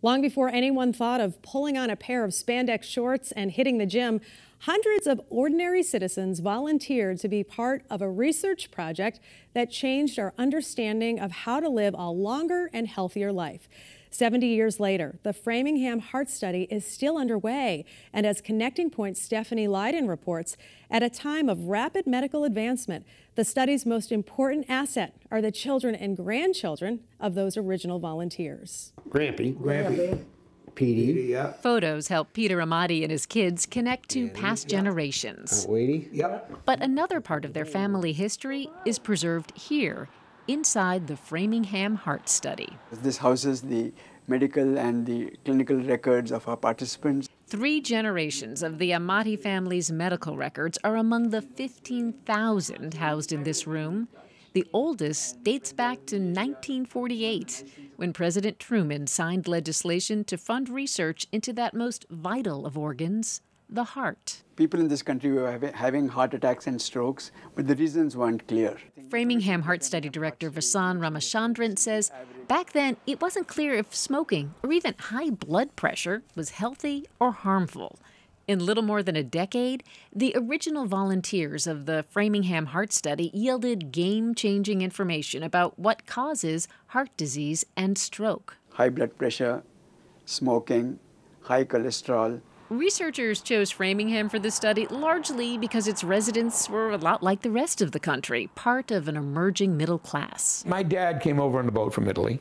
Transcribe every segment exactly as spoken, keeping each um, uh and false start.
Long before anyone thought of pulling on a pair of spandex shorts and hitting the gym, hundreds of ordinary citizens volunteered to be part of a research project that changed our understanding of how to live a longer and healthier life. seventy years later, the Framingham Heart Study is still underway, and as Connecting Point's Stephanie Leydon reports, at a time of rapid medical advancement, the study's most important asset are the children and grandchildren of those original volunteers. Grampy. Grampy. Petey. Yeah. Photos help Peter Amati and his kids connect to past generations. Uh, Wadey. Yep. But another part of their family history is preserved here, inside the Framingham Heart Study. This houses the medical and the clinical records of our participants. Three generations of the Amati family's medical records are among the fifteen thousand housed in this room. The oldest dates back to nineteen forty-eight, when President Truman signed legislation to fund research into that most vital of organs, the heart. People in this country were having heart attacks and strokes, but the reasons weren't clear. Framingham Heart Study Director Vasan Ramachandran says back then it wasn't clear if smoking or even high blood pressure was healthy or harmful. In little more than a decade, the original volunteers of the Framingham Heart Study yielded game-changing information about what causes heart disease and stroke. High blood pressure, smoking, high cholesterol. Researchers chose Framingham for the study largely because its residents were a lot like the rest of the country, part of an emerging middle class. My dad came over on the boat from Italy.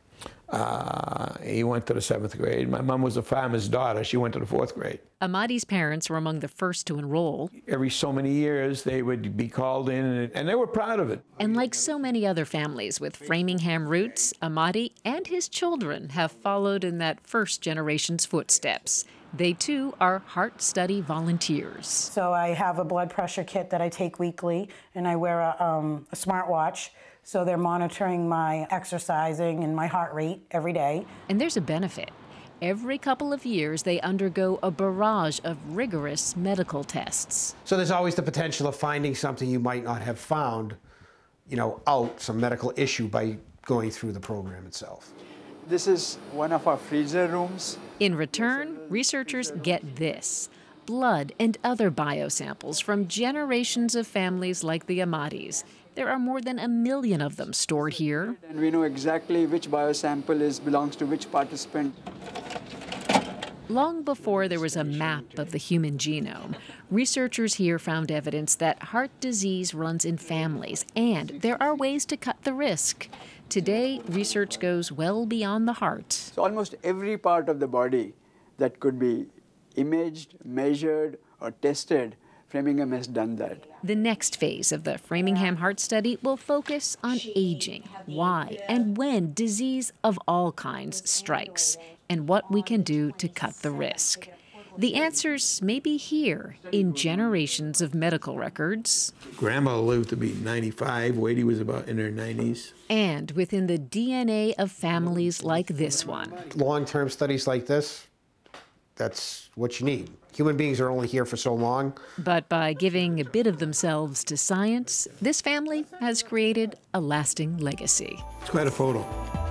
Uh, he went to the seventh grade. My mom was a farmer's daughter. She went to the fourth grade. Amati's parents were among the first to enroll. Every so many years, they would be called in, and, and they were proud of it. And like so many other families with Framingham roots, Amati and his children have followed in that first generation's footsteps. They, too, are Heart Study volunteers. So I have a blood pressure kit that I take weekly, and I wear a, um, a smartwatch. So they're monitoring my exercising and my heart rate every day. And there's a benefit. Every couple of years, they undergo a barrage of rigorous medical tests. So there's always the potential of finding something you might not have found, you know, out, some medical issue by going through the program itself. This is one of our freezer rooms. In return, researchers get this: blood and other biosamples from generations of families like the Amatis. There are more than a million of them stored here. And we know exactly which biosample is, belongs to which participant. Long before there was a map of the human genome, researchers here found evidence that heart disease runs in families, and there are ways to cut the risk. Today, research goes well beyond the heart. So almost every part of the body that could be imaged, measured, or tested, Framingham has done that. The next phase of the Framingham Heart Study will focus on aging, why and when disease of all kinds strikes, and what we can do to cut the risk. The answers may be here in generations of medical records. Grandma lived to be ninety-five. Wadey was about in her nineties. And within the D N A of families like this one. Long-term studies like this, that's what you need. Human beings are only here for so long. But by giving a bit of themselves to science, this family has created a lasting legacy. It's quite a photo.